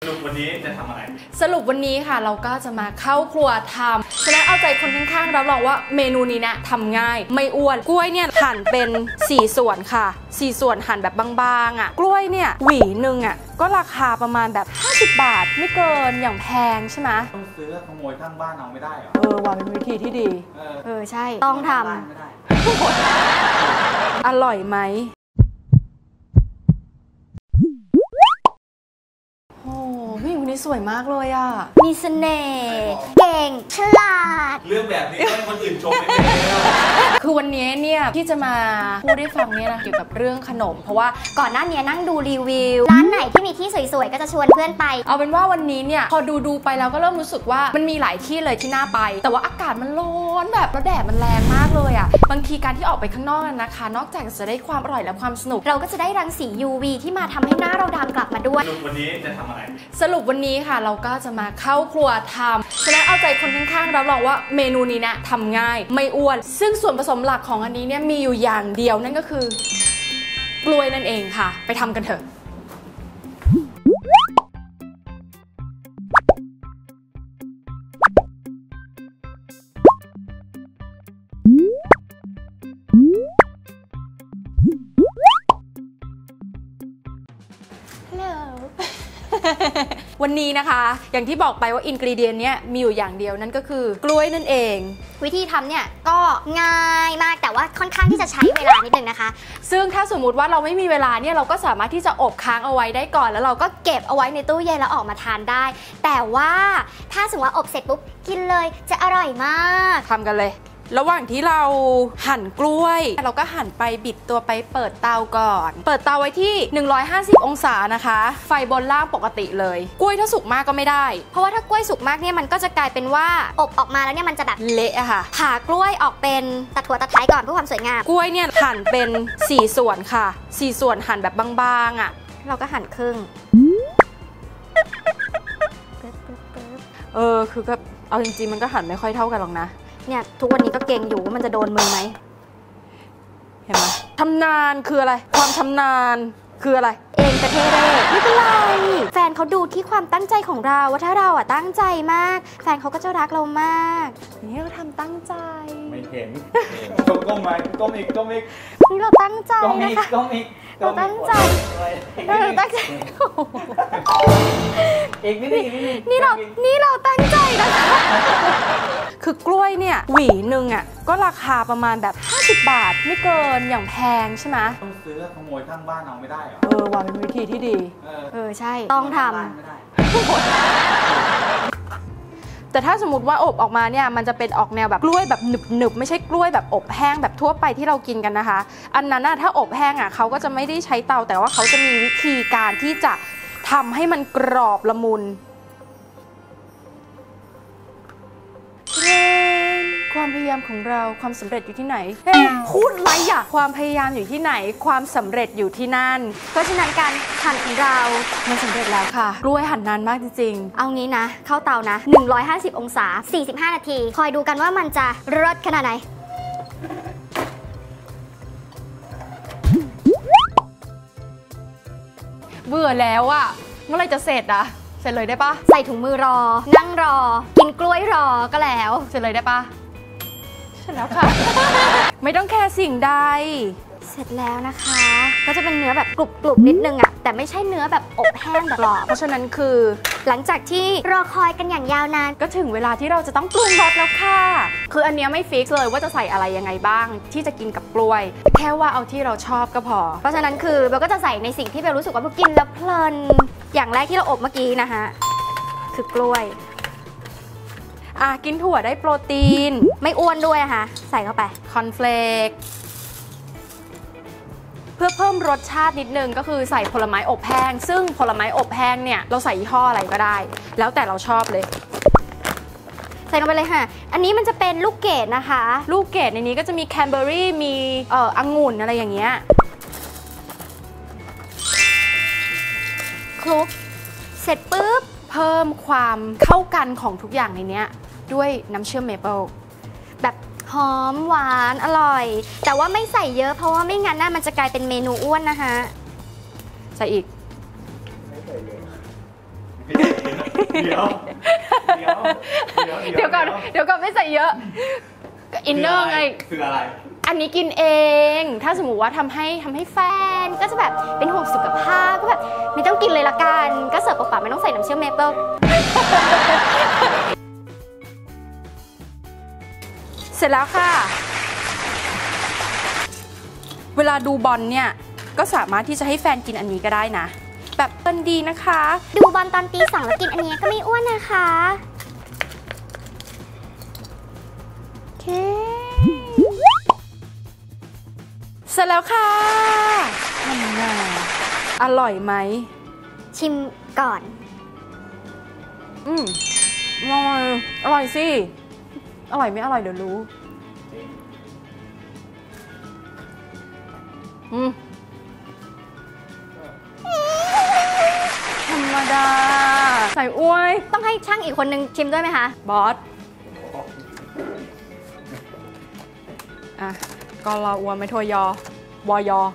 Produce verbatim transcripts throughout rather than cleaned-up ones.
สรุปวันนี้จะทำอะไรสรุปวันนี้ค่ะเราก็จะมาเข้าครัวทำฉะนั้นเอาใจคนข้างๆรับรองว่าเมนูนี้นะทำง่ายไม่อ้วนกล้วยเนี่ยหั่นเป็นสี่ส่วนค่ะสี่ส่วนหั่นแบบบางๆอ่ะกล้วยเนี่ยหวีหนึ่งอ่ะก็ราคาประมาณแบบห้าสิบบาทไม่เกินอย่างแพงใช่ไหมต้องซื้อขโมยข้างบ้านเอาไม่ได้เหรอเออว่าเป็นวิธีที่ดีเออเออใช่ต้องทำอร่อยไหมโอ้ผู้หญิงคนนี้สวยมากเลยอ่ะมีเสน่ห์เก่งฉลาดเรื่องแบบนี้ให้คนอื่นชมไม่ได้คือวันนี้เนี่ยที่จะมาพูดให้ฟังเนี่ยนะเกี่ยวกับเรื่องขนมเพราะว่าก่อนหน้านี้นั่งดูรีวิวร้านไหนที่มีที่สวยๆก็จะชวนเพื่อนไปเอาเป็นว่าวันนี้เนี่ยพอดูดูไปแล้วก็เริ่มรู้สึกว่ามันมีหลายที่เลยที่น่าไปแต่ว่าอากาศมันร้อนแบบแล้วแดดมันแรงมากเลยอ่ะบางทีการที่ออกไปข้างนอกนะคะนอกจากจะได้ความอร่อยและความสนุกเราก็จะได้รังสี ยู วี ที่มาทำให้หน้าเราดำกลับมาด้วยสรุปวันนี้จะทำอะไรสรุปวันนี้ค่ะเราก็จะมาเข้าครัวทำฉะนั้นเอาใจคนข้างๆรับรองว่าเมนูนี้นะทำง่ายไม่อ้วนซึ่งส่วนผสมหลักของอันนี้เนี่ยมีอยู่อย่างเดียวนั่นก็คือกล้วยนั่นเองค่ะไปทำกันเถอะวันนี้นะคะอย่างที่บอกไปว่าอินกรีเดียนเนี้ยมีอยู่อย่างเดียวนั่นก็คือกล้วยนั่นเองวิธีทำเนี่ยก็ง่ายมากแต่ว่าค่อนข้างที่จะใช้เวลานิดนึงนะคะซึ่งถ้าสมมุติว่าเราไม่มีเวลาเนี่ยเราก็สามารถที่จะอบค้างเอาไว้ได้ก่อนแล้วเราก็เก็บเอาไว้ในตู้เย็นแล้วออกมาทานได้แต่ว่าถ้าสมมติว่าอบเสร็จปุ๊บกินเลยจะอร่อยมากทำกันเลยระหว่างที่เราหั่นกล้วยเราก็หั่นไปบิดตัวไปเปิดเตาก่อนเปิดเตาไว้ที่หนึ่งร้อยห้าสิบองศานะคะไฟบนล่างปกติเลยกล้วยถ้าสุกมากก็ไม่ได้เพราะว่าถ้ากล้วยสุกมากเนี่ยมันก็จะกลายเป็นว่าอบออกมาแล้วเนี่ยมันจะแบบเละอะค่ะผ่ากล้วยออกเป็นตะถั่วตะไคร้ก่อนเพื่อความสวยงามกล้วยเนี่ยหั่นเป็นสี่ส่วนค่ะสี่ส่วนหั่นแบบบางๆอะเราก็หั่นครึ่งเออคือก็เอาจริงๆมันก็หั่นไม่ค่อยเท่ากันหรอกนะเนี่ยทุกวันนี้ก็เก่งอยู่ว่ามันจะโดนมือไหมเห็นไหมชำนาญคืออะไรความชำนาญคืออะไรเองประเทศเร่ไม่เป็นไรแฟนเขาดูที่ความตั้งใจของเราว่าถ้าเราอะตั้งใจมากแฟนเขาก็จะรักเรามากนี่เราทำตั้งใจไม่เห็นก้มก้มไหมก้มอีกก้มอีกนี่เราตั้งใจนะคะก้มอีกเราตั้งใจเราตั้งใจอีกนิดนึงนี่เรานี่เราตั้งใจนะคะคือกล้วยเนี่ยหวีหนึ่งอ่ะก็ราคาประมาณแบบห้าสิบบาทไม่เกินอย่างแพงใช่ไหมต้องซื้อขโมยข้างบ้านเอาไม่ได้เหรอเออว่าเป็นวิธีที่ดีเออใช่ต้องทำแต่ถ้าสมมติว่าอบออกมาเนี่ยมันจะเป็นออกแนวแบบกล้วยแบบหนึบๆไม่ใช่กล้วยแบบอบแห้งแบบทั่วไปที่เรากินกันนะคะอันนั้นน่ะถ้าอบแห้งอ่ะเขาก็จะไม่ได้ใช้เตาแต่ว่าเขาจะมีวิธีการที่จะทำให้มันกรอบละมุนความพยายามของเราความสำเร็จอยู่ที่ไหนพูดไรอ่ะความพยายามอยู่ที่ไหนความสำเร็จอยู่ที่นั่นเพราะฉะนั้นการหั่นของเรามันสำเร็จแล้วค่ะกล้วยหั่นนานมากจริงๆเอางี้นะเข้าเตานะหนึ่งร้อยห้าสิบองศาสี่สิบห้านาทีคอยดูกันว่ามันจะรสขนาดไหนเบื่อแล้วอ่ะเมื่อไรจะเสร็จอ่ะเสร็จเลยได้ปะใส่ถุงมือรอนั่งรอกินกล้วยรอก็แล้วเสร็จเลยได้ปะเสร็จแล้วค่ะ ไม่ต้องแคร์สิ่งใดเสร็จแล้วนะคะก็จะเป็นเนื้อแบบกรุบๆนิดนึงอะแต่ไม่ใช่เนื้อแบบอบแห้งแบบกรอบเพราะฉะนั้นคือหลังจากที่รอคอยกันอย่างยาวนานก็ถึงเวลาที่เราจะต้องปรุงรสแล้วค่ะคืออันนี้ไม่ฟิกเลยว่าจะใส่อะไรยังไงบ้างที่จะกินกับกล้วยแค่ว่าเอาที่เราชอบก็พอเพราะฉะนั้นคือเบลก็จะใส่ในสิ่งที่เบลรู้สึกว่าเบลกินแล้วเพลินอย่างแรกที่เราอบเมื่อกี้นะคะคือกล้วยอ่ะกินถั่วได้โปรตีนไม่อ้วนด้วยนะคะใส่เข้าไปคอนเฟลกเพื่อเพิ่มรสชาตินิดนึงก็คือใส่ผลไม้อบแห้งซึ่งผลไม้อบแห้งเนี่ยเราใส่ยี่ห้ออะไรก็ได้แล้วแต่เราชอบเลยใส่ลงไปเลยค่ะอันนี้มันจะเป็นลูกเกดนะคะลูกเกดในนี้ก็จะมีแคนเบอร์รี่มีเอ่อองุ่นอะไรอย่างเงี้ยคลุกเสร็จปุ๊บเพิ่มความเข้ากันของทุกอย่างในนี้ด้วยน้ำเชื่อมเมเปิลแบบหอมหวานอร่อยแต่ว่าไม่ใส่เยอะเพราะว่าไม่งั้นน่ะมันจะกลายเป็นเมนูอ้วนนะคะใส่อีกไม่ใส่เยอะเดี๋ยวเดี๋ยวเดี๋ยวเดี๋ยวก่อนเดี๋ยวก่อนไม่ใส่เยอะอินเนอร์ไงคืออะไรอันนี้กินเอง ถ้าสมมติว่าทำให้ทำให้แฟนก็จะแบบเป็นห่วงสุขภาพก็แบบไม่ต้องกินเลยละกันก็เสิร์ฟเปล่าๆไม่ต้องใส่น้ำเชื่อมเมเปิลเสร็จแล้วค่ะเวลาดูบอลเนี่ยก็สามารถที่จะให้แฟนกินอันนี้ก็ได้นะแบบเป็นดีนะคะดูบอลตอนตีสองแล้วกินอันนี้ก็ไม่อ้วนนะคะโอเคเสร็จแล้วค่ะทำงานอร่อยไหมชิมก่อนอืมอร่อยอร่อยสิอร่อยไม่อร่อยเดี๋ยวรู้อืมธรรมดาใส่อ้วยต้องให้ช่างอีกคนนึงชิมด้วยไหมคะบอสอ่ะกอรออ้วนไม่โทยอวอยอ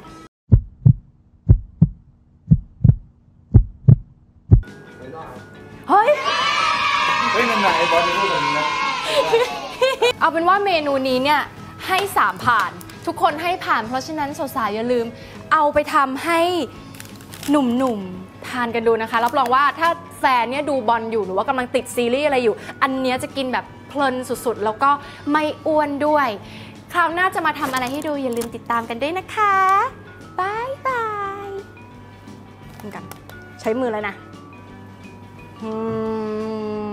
เฮ้ยเฮ้ยนั่นไหนบอสจะพูดแบบนี้นะเอาเป็นว่าเมนูนี้เนี่ยให้สามผ่านทุกคนให้ผ่านเพราะฉะนั้นสาวๆอย่าลืมเอาไปทำให้หนุ่มๆทานกันดูนะคะรับรองว่าถ้าแฟนเนี่ยดูบอลอยู่หรือว่ากำลังติดซีรีส์อะไรอยู่อันเนี้ยจะกินแบบเพลินสุดๆแล้วก็ไม่อ้วนด้วยคราวหน้าจะมาทำอะไรให้ดูอย่าลืมติดตามกันด้วยนะคะบายบายกันใช้มือเลยนะอืม